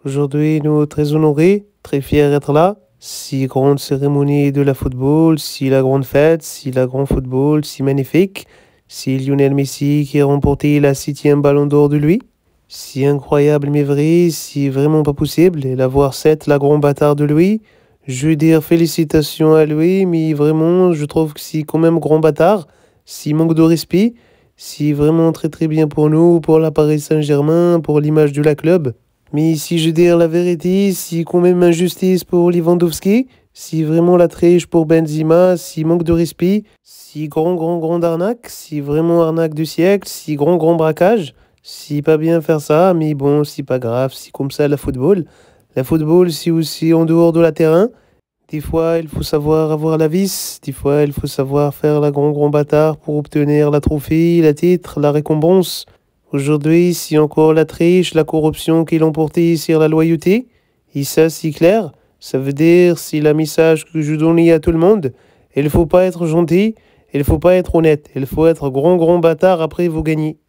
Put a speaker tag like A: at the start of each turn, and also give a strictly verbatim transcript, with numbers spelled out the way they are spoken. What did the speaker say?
A: Aujourd'hui, nous très honorés, très fiers d'être là. Si grande cérémonie de la football, si la grande fête, si la grande football, si magnifique. Si Lionel Messi qui a remporté la septième ballon d'or de lui. Si incroyable mais vrai, si vraiment pas possible, et l'avoir sept la grande bâtard de lui. Je veux dire félicitations à lui, mais vraiment, je trouve que c'est quand même grand bâtard. Si manque de respect, si vraiment très très bien pour nous, pour la Paris Saint-Germain, pour l'image de la club. Mais si je dire la vérité, si quand même injustice pour Lewandowski, si vraiment la triche pour Benzema, si manque de respect, si grand grand grand arnaque, si vraiment arnaque du siècle, si grand grand braquage, si pas bien faire ça, mais bon, c'est pas grave, c'est comme ça la football. La football, c'est aussi en dehors de la terrain. Des fois, il faut savoir avoir la vis, des fois, il faut savoir faire la grand grand bâtard pour obtenir la trophée, la titre, la récompense. Aujourd'hui, si encore la triche, la corruption qui l'ont porté sur la loyauté, et ça c'est clair, ça veut dire c'est le message que je donne à tout le monde. Il faut pas être gentil, il faut pas être honnête, il faut être grand grand bâtard après vous gagnez.